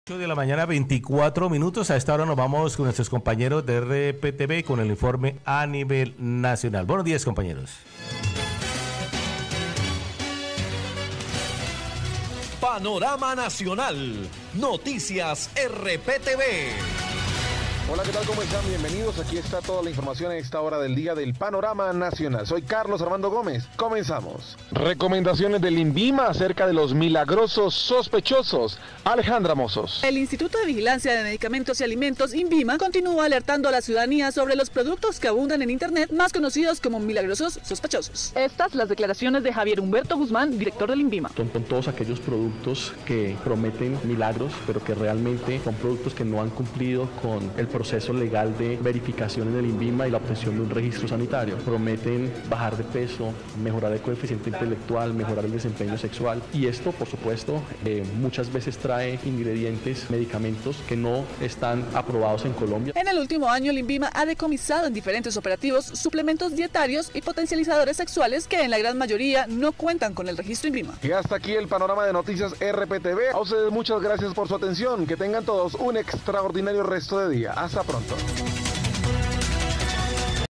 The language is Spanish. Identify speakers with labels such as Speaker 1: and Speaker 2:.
Speaker 1: 8 de la mañana, 24 minutos. A esta hora nos vamos con nuestros compañeros de RPTV con el informe a nivel nacional. Buenos días, compañeros.
Speaker 2: Panorama Nacional. Noticias RPTV.
Speaker 3: Hola, ¿qué tal? ¿Cómo están? Bienvenidos. Aquí está toda la información a esta hora del día del Panorama Nacional. Soy Carlos Armando Gómez. Comenzamos. Recomendaciones del INVIMA acerca de los milagrosos sospechosos. Alejandra Mozos.
Speaker 4: El Instituto de Vigilancia de Medicamentos y Alimentos, INVIMA, continúa alertando a la ciudadanía sobre los productos que abundan en Internet, más conocidos como milagrosos sospechosos. Estas las declaraciones de Javier Humberto Guzmán, director del INVIMA.
Speaker 5: Son todos aquellos productos que prometen milagros, pero que realmente son productos que no han cumplido con el proceso legal de verificación en el INVIMA y la obtención de un registro sanitario. Prometen bajar de peso, mejorar el coeficiente intelectual, mejorar el desempeño sexual, y esto, por supuesto, muchas veces trae ingredientes, medicamentos que no están aprobados en Colombia.
Speaker 4: En el último año, el INVIMA ha decomisado en diferentes operativos suplementos dietarios y potencializadores sexuales que en la gran mayoría no cuentan con el registro INVIMA.
Speaker 3: Y hasta aquí el panorama de noticias RPTV. A ustedes muchas gracias por su atención. Que tengan todos un extraordinario resto de día. Hasta pronto.